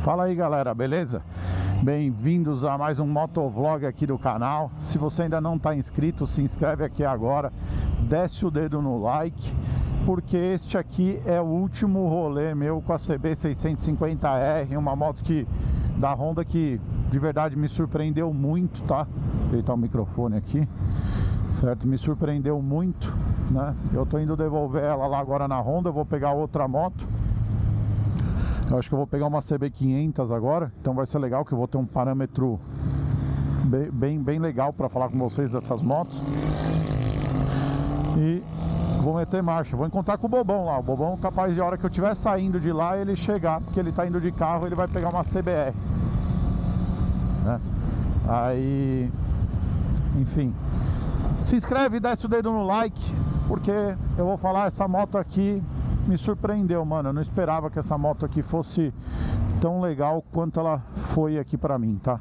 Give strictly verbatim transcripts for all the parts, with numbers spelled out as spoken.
Fala aí galera, beleza? Bem-vindos a mais um motovlog aqui do canal. Se você ainda não está inscrito, se inscreve aqui agora, desce o dedo no like, porque este aqui é o último rolê meu com a C B seiscentos e cinquenta R, uma moto que da Honda que de verdade me surpreendeu muito, tá? Vou deitar o microfone aqui, certo? Me surpreendeu muito, né? Eu tô indo devolver ela lá agora na Honda, eu vou pegar outra moto. Eu acho que eu vou pegar uma C B quinhentos agora, então vai ser legal que eu vou ter um parâmetro bem, bem, bem legal para falar com vocês dessas motos. E vou meter marcha, vou encontrar com o Bobão lá. O Bobão capaz de, a hora que eu estiver saindo de lá, ele chegar, porque ele tá indo de carro, ele vai pegar uma C B R, né? Aí, enfim, se inscreve e desce o dedo no like, porque eu vou falar, essa moto aqui me surpreendeu, mano. Eu não esperava que essa moto aqui fosse tão legal quanto ela foi aqui pra mim, tá?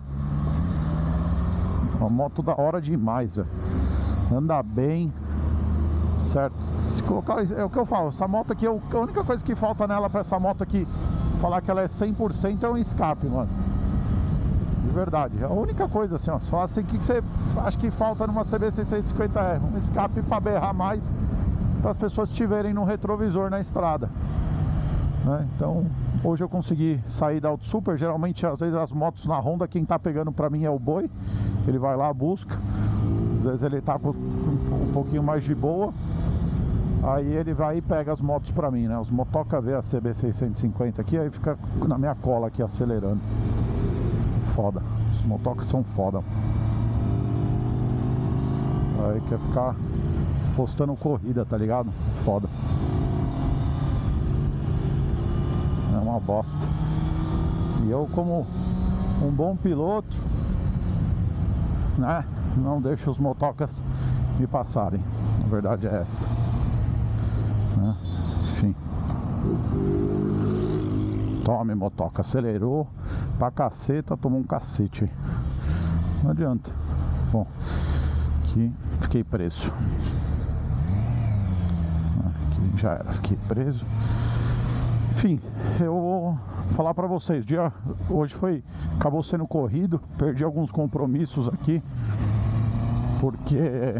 Uma moto da hora demais, velho. Anda bem, certo? Se colocar, é o que eu falo, essa moto aqui, a única coisa que falta nela pra essa moto aqui falar que ela é cem por cento é um escape, mano. De verdade, é a única coisa assim, ó. Só assim, o que você acha que falta numa C B seiscentos e cinquenta R? Um escape pra berrar mais, para as pessoas estiverem no retrovisor na estrada, né? Então hoje eu consegui sair da Auto Super. Geralmente às vezes as motos na Honda, quem tá pegando para mim é o Boi. Ele vai lá, busca, às vezes ele tá com um pouquinho mais de boa, aí ele vai e pega as motos para mim, né? Os motoca vê a C B seiscentos e cinquenta aqui, aí fica na minha cola aqui acelerando. Foda, os motocas são foda. Aí quer ficar postando corrida, tá ligado? Foda. É uma bosta. E eu, como um bom piloto, né, não deixo os motocas me passarem. A verdade é essa, né? Enfim. Tome, motoca. Acelerou pra caceta, tomou um cacete. Não adianta. Bom, aqui fiquei preso. Já era, fiquei preso. Enfim, eu vou falar pra vocês, dia hoje foi, acabou sendo corrido, perdi alguns compromissos aqui, porque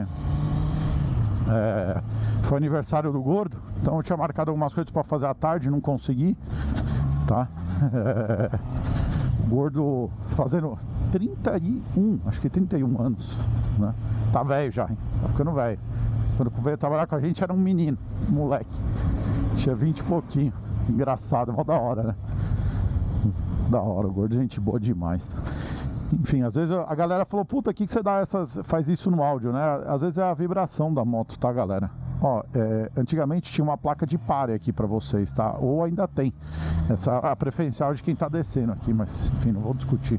é, foi aniversário do Gordo, então eu tinha marcado algumas coisas pra fazer à tarde, não consegui, tá? É, o Gordo fazendo trinta e um, acho que trinta e um anos, né? Tá velho já, hein? Tá ficando velho. Quando veio trabalhar com a gente era um menino, um moleque. Tinha vinte e pouquinho. Engraçado, mó da hora, né? Da hora, o Gordo, gente boa demais. Enfim, às vezes a galera falou, puta, aqui que você dá essas, faz isso no áudio, né? Às vezes é a vibração da moto, tá, galera? Ó, é, antigamente tinha uma placa de pare aqui pra vocês, tá? Ou ainda tem. Essa é a preferencial de quem tá descendo aqui, mas enfim, não vou discutir.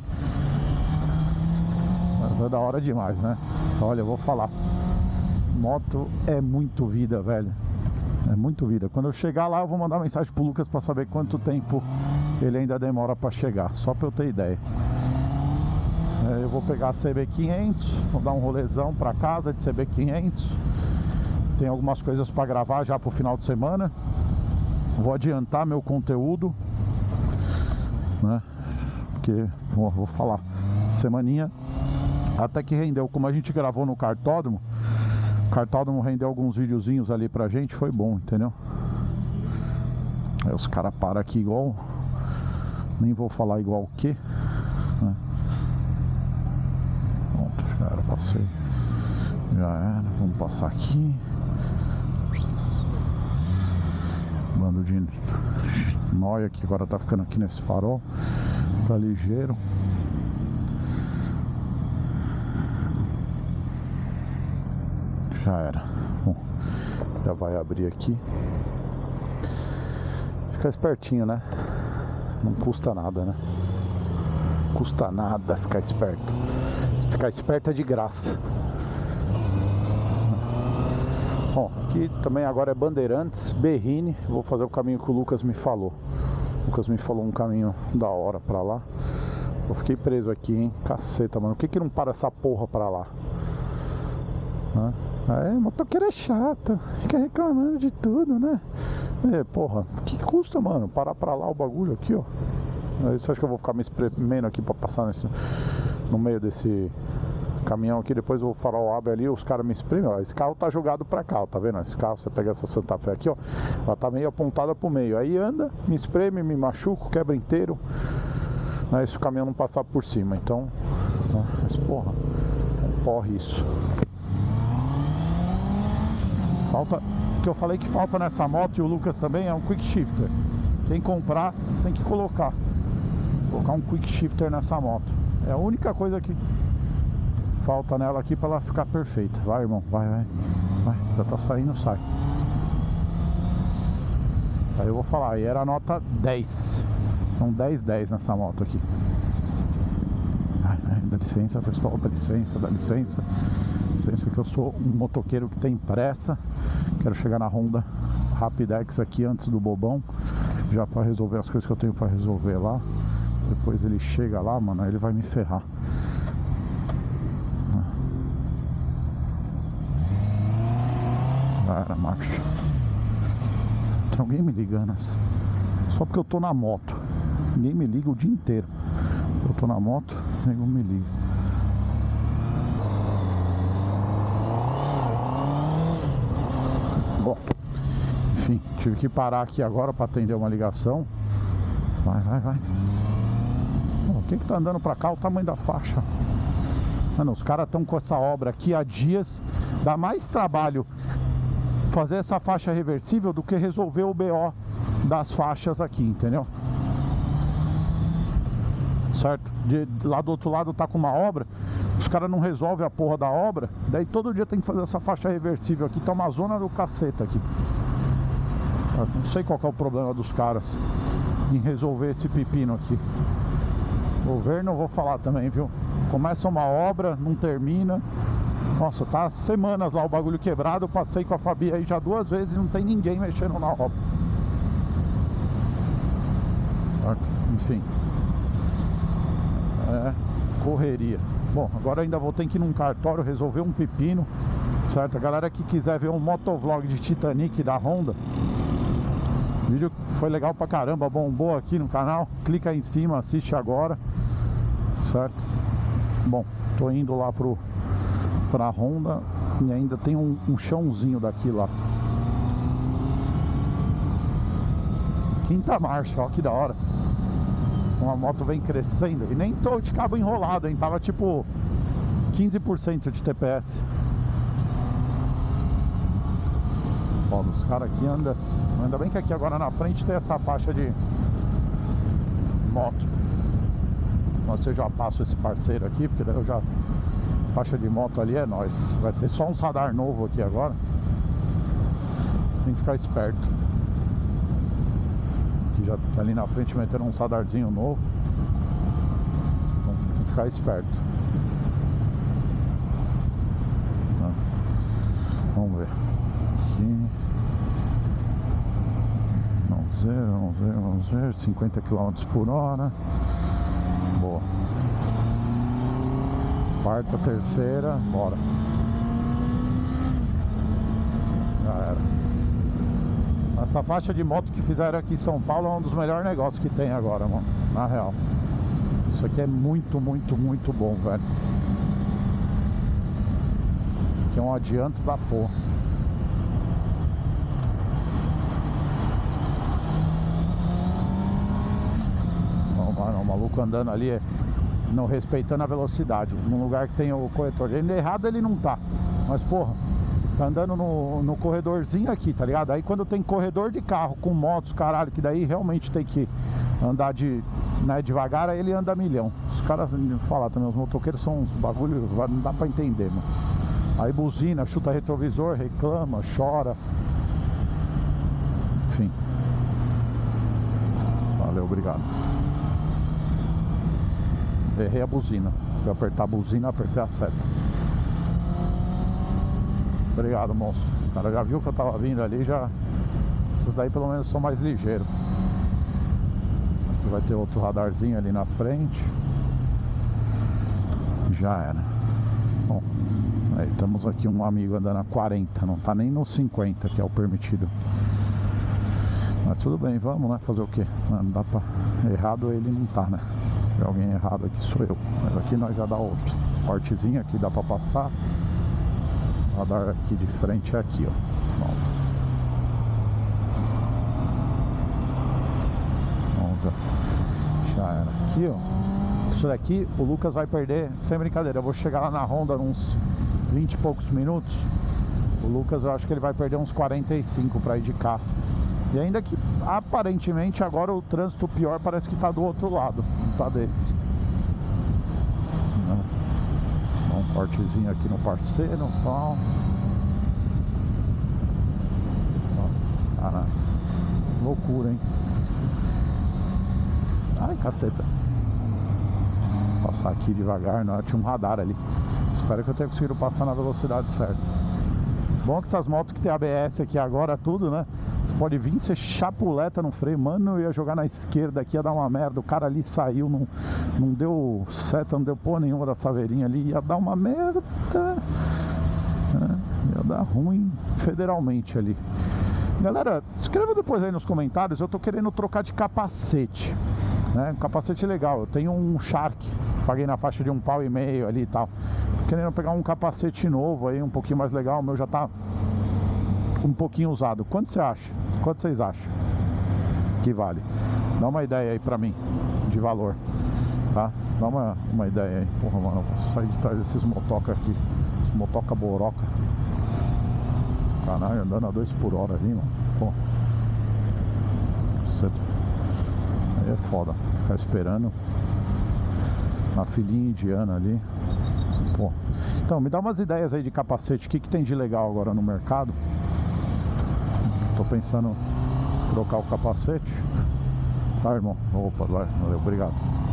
Mas é da hora demais, né? Olha, eu vou falar. Moto é muito vida, velho. É muito vida. Quando eu chegar lá, eu vou mandar mensagem pro Lucas pra saber quanto tempo ele ainda demora pra chegar, só pra eu ter ideia. É, eu vou pegar a C B quinhentos, vou dar um rolezão pra casa de C B quinhentos. Tem algumas coisas pra gravar já pro final de semana. Vou adiantar meu conteúdo, né? Porque, vou, vou falar, semaninha até que rendeu, como a gente gravou no cartódromo. O cartódromo rendeu alguns videozinhos ali pra gente, foi bom, entendeu? Aí os caras param aqui igual, nem vou falar igual o que, né? Pronto, já era, passei. Já era, vamos passar aqui. Bando de nóia que agora tá ficando aqui nesse farol. Tá ligeiro. Já era. Bom, já vai abrir aqui. Fica espertinho, né? Não custa nada, né? Custa nada ficar esperto. Ficar esperto é de graça. Bom, aqui também agora é Bandeirantes, Berrini. Vou fazer o caminho que o Lucas me falou. O Lucas me falou um caminho da hora pra lá. Eu fiquei preso aqui, hein? Caceta, mano. Por que que não para essa porra pra lá? Hã? É, motoqueiro é chato, fica reclamando de tudo, né? É, porra, que custa, mano, parar pra lá o bagulho aqui, ó. Você acha que eu vou ficar me espremendo aqui pra passar nesse, no meio desse caminhão aqui? Depois o farol abre ali, os caras me espremem. Ó, esse carro tá jogado pra cá, ó, tá vendo? Esse carro, você pega essa Santa Fé aqui, ó, ela tá meio apontada pro meio. Aí anda, me espreme, me machuco, quebra inteiro, né? Se o caminhão não passar por cima. Então, né? Mas porra, é porra isso. Falta, o que eu falei que falta nessa moto, e o Lucas também, é um quick shifter. Quem comprar tem que colocar Colocar um quick shifter nessa moto. É a única coisa que falta nela aqui pra ela ficar perfeita. Vai, irmão, vai, vai, vai. Já tá saindo, sai. Aí eu vou falar, aí era a nota dez. Então dez, dez nessa moto aqui. Ai, ai, dá licença, pessoal, dá licença, dá licença. Licença que eu sou um motoqueiro que tem pressa. Quero chegar na Honda Rapidex aqui antes do bobão, já para resolver as coisas que eu tenho para resolver lá. Depois ele chega lá, mano, aí ele vai me ferrar. Cara, marcha. Tem alguém me ligando assim. Só porque eu tô na moto. Ninguém me liga o dia inteiro. Eu tô na moto, ninguém me liga. Bom, enfim, tive que parar aqui agora para atender uma ligação. Vai, vai, vai. Pô, quem que tá andando pra cá? O tamanho da faixa. Mano, os caras estão com essa obra aqui há dias. Dá mais trabalho fazer essa faixa reversível do que resolver o B O das faixas aqui, entendeu? Certo? De, lá do outro lado tá com uma obra, os caras não resolvem a porra da obra, daí todo dia tem que fazer essa faixa reversível aqui, tá uma zona do caceta aqui. Eu não sei qual que é o problema dos caras em resolver esse pepino aqui. Governo, eu vou falar também, viu? Começa uma obra, não termina. Nossa, tá há semanas lá o bagulho quebrado. Eu passei com a Fabi aí já duas vezes e não tem ninguém mexendo na obra. Certo? Enfim. É, correria. Bom, agora ainda vou ter que ir num cartório resolver um pepino. Certo? A galera que quiser ver um motovlog de Titanic da Honda, o vídeo foi legal pra caramba, bombou aqui no canal. Clica aí em cima, assiste agora. Certo? Bom, tô indo lá pro pra Honda e ainda tem um, um chãozinho daqui lá. Quinta marcha, ó que da hora. Uma moto vem crescendo. E nem tô de cabo enrolado, hein? Tava tipo quinze por cento de T P S. Ó, os caras aqui andam. Ainda bem que aqui agora na frente tem essa faixa de moto. Mas eu já passo esse parceiro aqui, porque daí eu já... Faixa de moto ali é nóis. Vai ter só uns radar novo aqui agora. Tem que ficar esperto. Aqui já tá ali na frente metendo um radarzinho novo. Então tem que ficar esperto. Tá. Vamos ver. Aqui. Vamos ver, vamos ver, vamos ver. cinquenta quilômetros por hora. Boa. Quarta, terceira, bora. Já era. Essa faixa de moto que fizeram aqui em São Paulo é um dos melhores negócios que tem agora, mano. Na real. Isso aqui é muito, muito, muito bom, velho. Aqui é um adianto da porra. Não, mano, o maluco andando ali é... não respeitando a velocidade, num lugar que tem o corretor. Ele errado ele não tá, mas porra, tá andando no, no corredorzinho aqui, tá ligado? Aí quando tem corredor de carro com motos, caralho, que daí realmente tem que andar de, né, devagar, aí ele anda a milhão. Os caras, falar também, os motoqueiros são uns bagulho, não dá pra entender, mano. Aí buzina, chuta retrovisor, reclama, chora. Enfim. Valeu, obrigado. Errei a buzina. Fui apertar a buzina, apertei a seta. Obrigado, moço. O cara já viu que eu tava vindo ali, já... Esses daí pelo menos são mais ligeiros. Aqui vai ter outro radarzinho ali na frente. Já era. Bom, aí temos aqui um amigo andando a quarenta. Não tá nem no cinquenta, que é o permitido. Mas tudo bem, vamos, né? Fazer o quê? Não dá pra... Errado ele não tá, né? Se alguém errado aqui sou eu. Mas aqui nós já dá o cortezinho aqui, dá pra passar. O radar aqui de frente é aqui, ó. Bom. Vamos ver. Já era. Aqui, ó. Isso daqui o Lucas vai perder, sem brincadeira. Eu vou chegar lá na Honda uns vinte e poucos minutos. O Lucas, eu acho que ele vai perder uns quarenta e cinco para ir de carro. E ainda que aparentemente agora o trânsito pior parece que tá do outro lado, não tá desse. Dá um cortezinho aqui no parceiro, pau. Caralho, loucura, hein? Ai, caceta. Vou passar aqui devagar, não, tinha um radar ali. Espero que eu tenha conseguido passar na velocidade certa. Bom que essas motos que tem A B S aqui agora, tudo, né? Você pode vir, você chapuleta no freio. Mano, eu ia jogar na esquerda aqui, ia dar uma merda. O cara ali saiu, não, não deu seta, não deu porra nenhuma da saveirinha ali. Ia dar uma merda. É, ia dar ruim federalmente ali. Galera, escreva depois aí nos comentários. Eu tô querendo trocar de capacete, né? Um capacete legal. Eu tenho um Shark, paguei na faixa de um pau e meio ali e tal. Tô querendo pegar um capacete novo aí, um pouquinho mais legal. O meu já tá um pouquinho usado. Quanto você acha? Quanto vocês acham que vale? Dá uma ideia aí pra mim de valor, tá? Dá uma, uma ideia aí. Porra, mano, eu vou sair de trás desses motoca aqui. Esses motoca boroca. Caralho, andando a dois por hora ali, mano. Pô. Aí é foda. Ficar esperando na filinha indiana ali. Pô. Então, me dá umas ideias aí de capacete. O que, que tem de legal agora no mercado? Tô pensando em trocar o capacete. Tá, irmão? Opa, vai. Valeu, obrigado.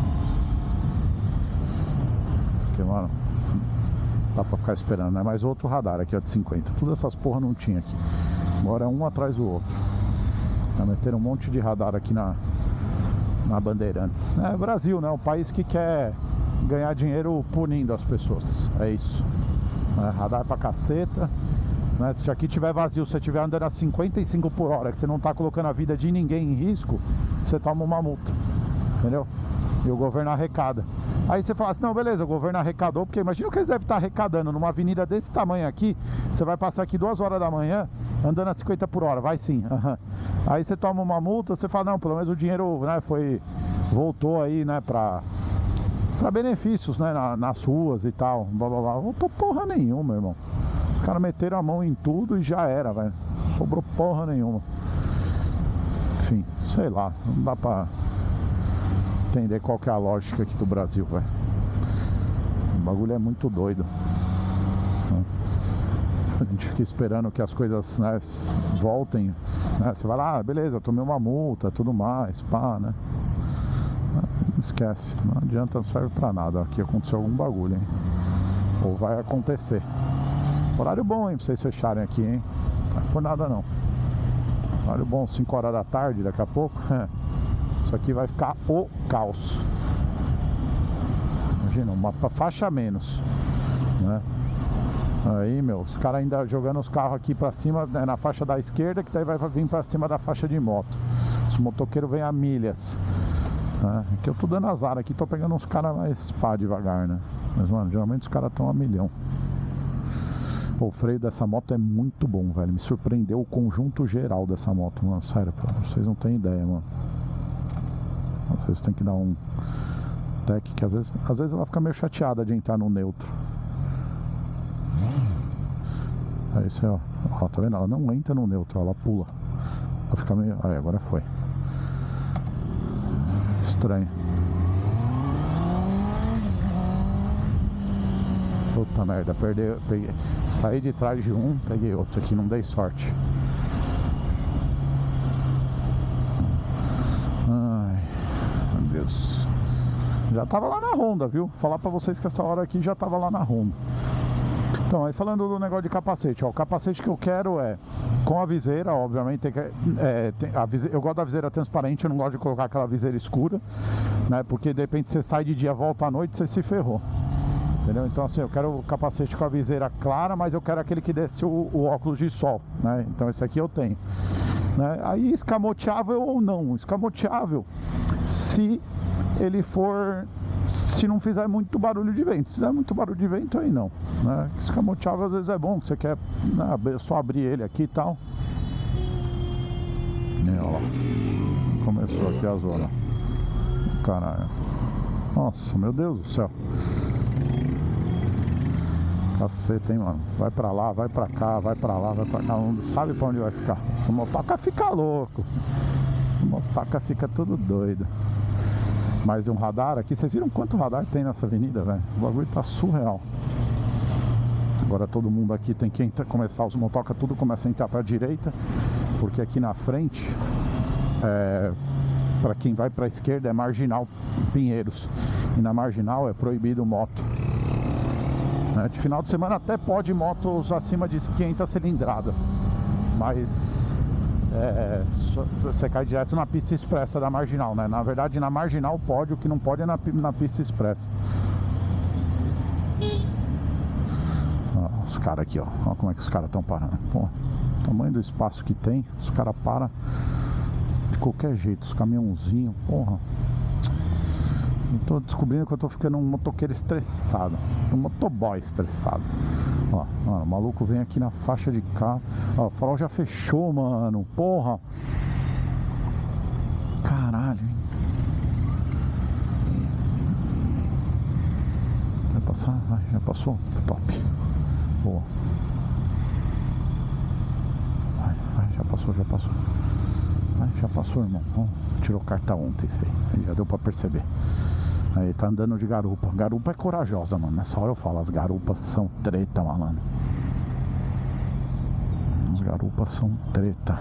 Porque, mano, dá pra ficar esperando, né? Mais outro radar aqui, ó, de cinquenta. Todas essas porra não tinha aqui. Agora é um atrás do outro. Vai meter um monte de radar aqui na, na Bandeirantes. É Brasil, né? O país que quer ganhar dinheiro punindo as pessoas. É isso. É, radar pra caceta. Né? Se aqui tiver vazio, se você estiver andando a cinquenta e cinco por hora, que você não tá colocando a vida de ninguém em risco, você toma uma multa. Entendeu? E o governo arrecada. Aí você fala assim, não, beleza, o governo arrecadou, porque imagina o que eles devem estar arrecadando numa avenida desse tamanho aqui. Você vai passar aqui duas horas da manhã andando a cinquenta por hora, vai sim. Uhum. Aí você toma uma multa, você fala, não, pelo menos o dinheiro, né, foi, voltou aí, né, pra, pra benefícios, né, na, nas ruas e tal, blá blá blá. Voltou porra nenhuma, irmão. Os caras meteram a mão em tudo e já era, velho. Sobrou porra nenhuma. Enfim, sei lá, não dá pra entender qual que é a lógica aqui do Brasil, velho. O bagulho é muito doido. A gente fica esperando que as coisas, né, voltem, né? Você vai lá, ah, beleza, tomei uma multa, tudo mais, pá, né? Não esquece, não adianta, não serve pra nada. Aqui aconteceu algum bagulho, hein? Ou vai acontecer. Horário bom, hein, pra vocês fecharem aqui, hein? Não é por nada não. Horário bom, cinco horas da tarde, daqui a pouco. Isso aqui vai ficar o caos. Imagina, uma faixa a menos, né? Aí, meu, os caras ainda jogando os carros aqui pra cima, né, na faixa da esquerda, que daí vai vir pra cima da faixa de moto. Os motoqueiros vêm a milhas, né? Que eu tô dando azar aqui, tô pegando uns caras mais pá devagar, né? Mas, mano, geralmente os caras estão a milhão. O freio dessa moto é muito bom, velho. Me surpreendeu o conjunto geral dessa moto, mano. Sério, vocês não têm ideia, mano. Vocês tem que dar um tech que às vezes, às vezes ela fica meio chateada de entrar no neutro. Aí você, ó, ó, tá vendo? Ela não entra no neutro, ela pula. Ela fica meio... Aí, agora foi. Estranho. Puta merda, perdeu, peguei, saí de trás de um, peguei outro aqui, não dei sorte. Ai, meu Deus. Já tava lá na Honda, viu? Falar pra vocês que essa hora aqui já tava lá na Honda. Então, aí falando do negócio de capacete, ó, o capacete que eu quero é com a viseira, obviamente, tem que, é, tem, a viseira, eu gosto da viseira transparente, eu não gosto de colocar aquela viseira escura, né? Porque de repente você sai de dia, volta à noite, você se ferrou. Entendeu? Então assim, eu quero o capacete com a viseira clara, mas eu quero aquele que desce o, o óculos de sol, né? Então esse aqui eu tenho, né? Aí escamoteável ou não, escamoteável se ele for, se não fizer muito barulho de vento. Se fizer muito barulho de vento, aí não, né? Escamoteável às vezes é bom, você quer, né, só abrir ele aqui e tal. E olha lá, começou aqui a zona. Caralho. Nossa, meu Deus do céu. Caceta, hein, mano. Vai pra lá, vai pra cá, vai pra lá, vai pra cá. Não sabe pra onde vai ficar. O motoca fica louco. Esse motoca fica tudo doido. Mais um radar aqui. Vocês viram quanto radar tem nessa avenida, velho? O bagulho tá surreal. Agora todo mundo aqui tem que entrar, começar, os motoca tudo começa a entrar pra direita. Porque aqui na frente, é, pra quem vai pra esquerda é Marginal Pinheiros. E na Marginal é proibido moto. De final de semana até pode motos acima de quinhentas cilindradas, mas é, você cai direto na pista expressa da Marginal, né? Na verdade, na Marginal pode, o que não pode é na, na pista expressa. Ó, os caras aqui, ó. Olha como é que os caras estão parando. Pô, o tamanho do espaço que tem, os caras param de qualquer jeito, os caminhãozinhos, porra. Eu tô descobrindo que eu tô ficando um motoqueiro estressado, um motoboy estressado. Ó, mano, o maluco vem aqui na faixa de cá. Ó, o farol já fechou, mano. Porra. Caralho, hein? Vai passar? Vai, já passou? Top. Boa. Vai, vai, já passou, já passou. Vai, já passou, irmão. Ó, tirou carta ontem, isso aí. Já deu pra perceber. Aí tá andando de garupa. Garupa é corajosa, mano. Nessa hora eu falo, as garupas são treta, malandro. As garupas são treta.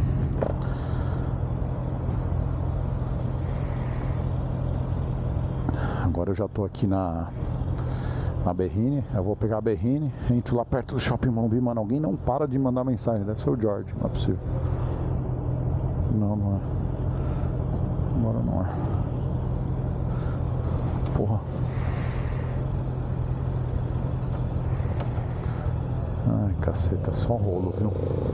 Agora eu já tô aqui na Na Berrine. Eu vou pegar a Berrine, entro lá perto do Shopping Morumbi. Mano, alguém não para de mandar mensagem. Deve ser o George, não é possível. Não, não é. Agora não é. Porra. Ai, caceta, só rolo, viu?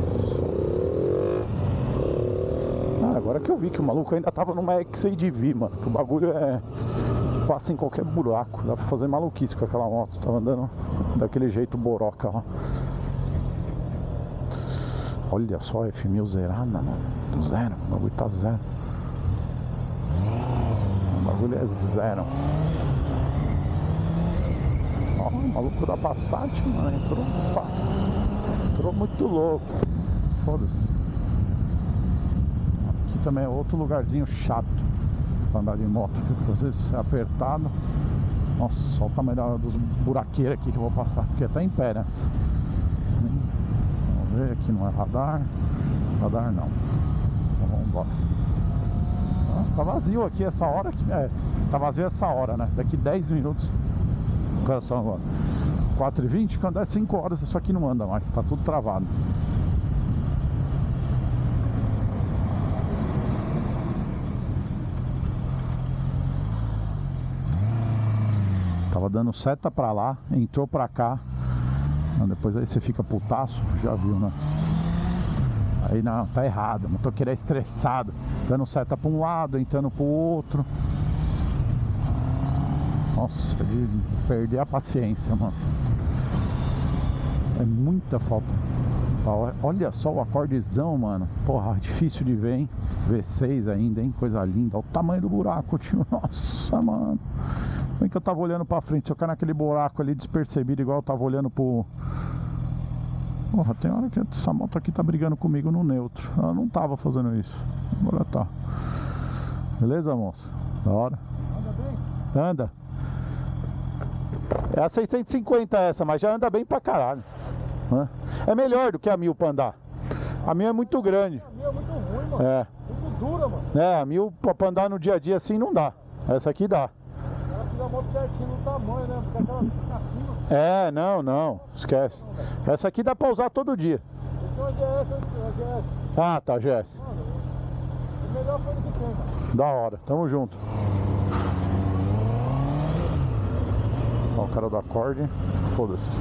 Ah, agora que eu vi que o maluco ainda tava numa X A D V, mano. Que o bagulho é... passa em qualquer buraco. Dá pra fazer maluquice com aquela moto. Tava andando daquele jeito boroca lá. Olha só, F mil zerada, mano. Zero, o bagulho tá zero. O bagulho é zero. Ó, o maluco da Passat, mano, entrou, pá, entrou muito louco. Foda-se. Aqui também é outro lugarzinho chato pra andar de moto, porque às vezes é apertado. Nossa, olha o tamanho dos buraqueiros aqui que eu vou passar, porque tá em pé nessa. Vamos ver, aqui não é radar. Radar não. Então vamos embora. Tá vazio aqui essa hora aqui. É, tá vazio essa hora, né? Daqui dez minutos. Olha só agora. quatro e vinte, quando é cinco horas isso aqui não anda mais, tá tudo travado. Tava dando seta pra lá, entrou pra cá. Depois aí você fica putaço, já viu, né? Aí não, tá errado, motoqueiro é estressado, dando seta pra um lado, entrando pro outro. Nossa, de perder a paciência, mano. É muita falta. Olha só o acordezão, mano. Porra, difícil de ver, hein? V seis ainda, hein? Coisa linda. Olha o tamanho do buraco, tio. Nossa, mano. Bem que eu tava olhando pra frente. Se eu cair naquele buraco ali despercebido, igual eu tava olhando pro... Porra, tem hora que essa moto aqui tá brigando comigo no neutro. Ela não tava fazendo isso. Agora tá. Beleza, moço? Da hora. Anda bem? Anda. É a seiscentos e cinquenta essa, mas já anda bem pra caralho. É melhor do que a mil pra andar. A mil é muito grande. A mil é muito ruim, mano. É. Muito dura, mano. É, a mil pra andar no dia a dia assim não dá. Essa aqui dá. Ela fica a moto certinho no tamanho, né? Porque aquela fica acima. É, não, não. Esquece. Essa aqui dá pra usar todo dia. Então a G S, a G S. Ah, tá, G S. Mano, é a melhor coisa que tem, cara. Da hora, tamo junto. Ó, o cara do acorde, foda-se.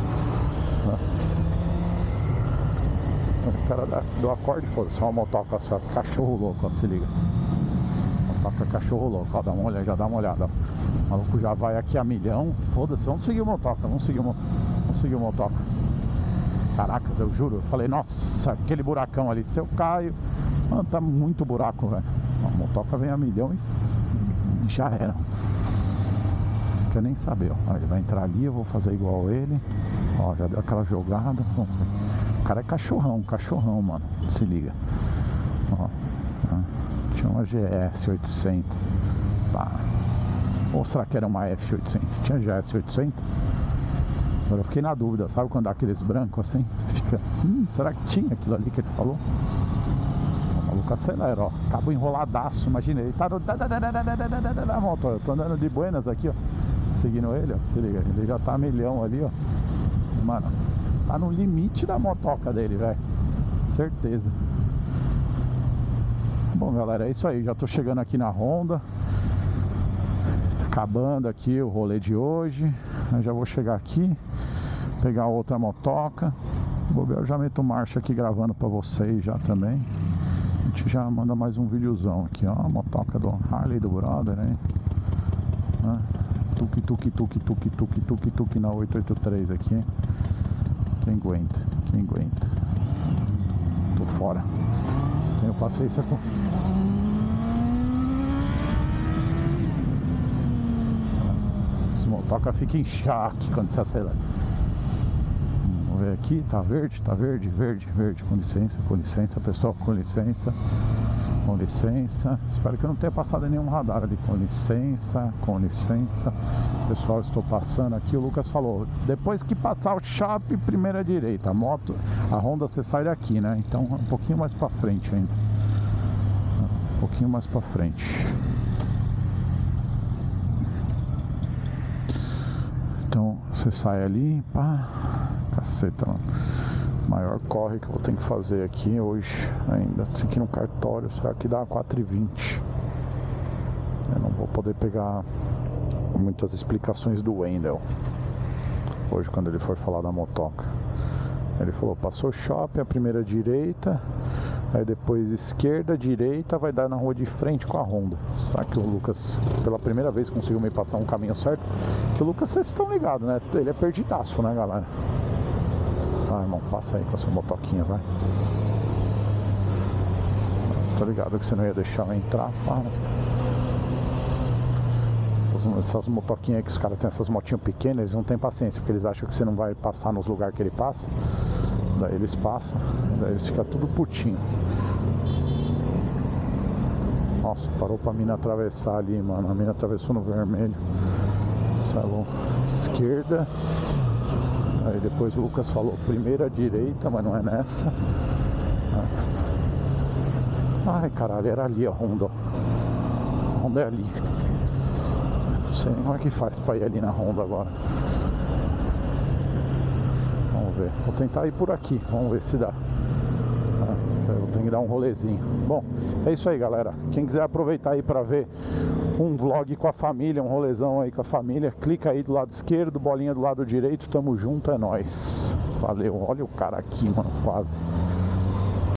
O cara da, do acorde, foda-se. Olha o motoca, cachorro louco, ó, se liga. Ó, tá motoca, cachorro louco, ó, dá uma olhada, já dá uma olhada, ó. O maluco já vai aqui a milhão, foda-se, vamos seguir o motoca, vamos seguir o, vamos seguir o motoca. Caracas, eu juro, eu falei, nossa, aquele buracão ali, se eu caio, mano, tá muito buraco, velho. A motoca vem a milhão e, e já era. Não quer nem saber, ó. Ele vai entrar ali, eu vou fazer igual ele. Ó, já deu aquela jogada. O cara é cachorrão, cachorrão, mano. Se liga. Ó, tinha uma G S oitocentos. Tá. Ou será que era uma F oitocentos? Tinha G S oitocentos? Agora eu fiquei na dúvida, sabe quando dá aqueles brancos assim? Você fica, hum, será que tinha aquilo ali que ele falou? O maluco acelera, ó. Cabo enroladaço, imagina, ele tá no... da moto, ó. Eu tô andando de buenas aqui, ó. Seguindo ele, ó. Se liga, ele já tá a milhão ali, ó. Mano, tá no limite da motoca dele, velho. Certeza. Bom, galera, é isso aí. Já tô chegando aqui na Honda. Acabando aqui o rolê de hoje. Eu já vou chegar aqui, pegar outra motoca. Eu já meto marcha aqui gravando pra vocês já também. A gente já manda mais um videozão aqui, ó. A motoca do Harley do brother, hein? Tuque, tuque, tuque, tuque, tuque, tuque, tuque na oito oito três aqui. Quem aguenta? Quem aguenta? Tô fora. Tenho paciência com... Esse motoca fica em choque quando se acelera. Vamos ver aqui, tá verde, tá verde, verde, verde. Com licença, com licença, pessoal, com licença. Com licença. Espero que eu não tenha passado em nenhum radar ali. Com licença, com licença. Pessoal, estou passando aqui. O Lucas falou, depois que passar o shopping, primeira direita. A moto, a Honda você sai daqui, né? Então um pouquinho mais pra frente ainda. Um pouquinho mais pra frente. Então você sai ali, pá. Caceta, mano. Maior corre que eu vou ter que fazer aqui hoje ainda. Assim aqui no cartório, será que dá quatro e vinte? Eu não vou poder pegar muitas explicações do Wendel hoje quando ele for falar da motoca. Ele falou, passou o shopping, a primeira direita, aí depois esquerda, direita, vai dar na rua de frente com a Honda. Será que o Lucas, pela primeira vez, conseguiu me passar um caminho certo? Que o Lucas, vocês estão ligados, né? Ele é perdidaço, né, galera? Ah, irmão, passa aí com a sua motoquinha, vai. Tô ligado que você não ia deixar eu entrar, para. Essas, essas motoquinhas aí que os caras têm, essas motinhas pequenas, eles não têm paciência, porque eles acham que você não vai passar nos lugares que ele passa. Daí eles passam, daí eles ficam tudo putinho. Nossa, parou pra mina atravessar ali, mano. A mina atravessou no vermelho. Salão esquerda. Aí depois o Lucas falou primeira direita, mas não é nessa. Ai, caralho, era ali a Honda. A Honda é ali. Não sei nem como é que faz pra ir ali na Honda agora. Vamos ver. Vou tentar ir por aqui. Vamos ver se dá. Eu tenho que dar um rolezinho. Bom, é isso aí, galera. Quem quiser aproveitar aí pra ver um vlog com a família, um rolezão aí com a família, clica aí do lado esquerdo, bolinha do lado direito. Tamo junto, é nóis. Valeu. Olha o cara aqui, mano, quase.